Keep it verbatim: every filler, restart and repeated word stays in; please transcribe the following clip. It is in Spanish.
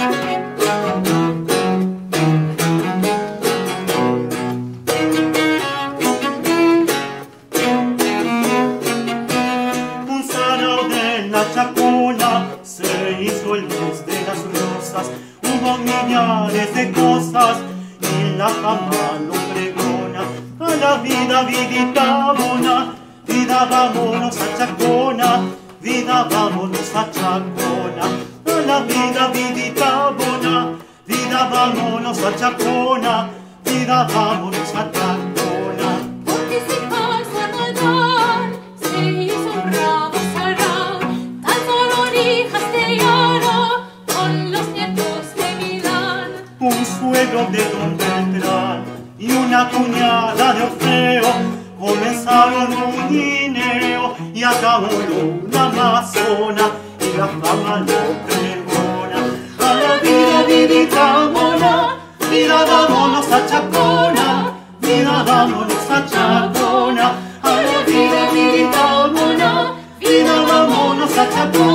Un sarao de la Chacona se hizo el mes de las rosas, hubo millares de cosas y la fama lo pregona. A la vida, vidita bona, vida vámonos a Chacona, vida vámonos a Chacona. A la vida, vidita bona, vida vámonos a Chacona, vida vámonos a Chacona. Porque se pasa a nadar, se hizo un bravo sarao, cantaron hijas de llano con los nietos de Milán. Un suegro de Don Beltrán y una cuñada de Orfeo comenzaron un guineo y acabó una amazona y la fama lo pregona. A la vida, vidita bona, vida vámonos a Chacona, vida vámonos a Chacona. A la vida, vidita bona, vida vámonos a Chacona.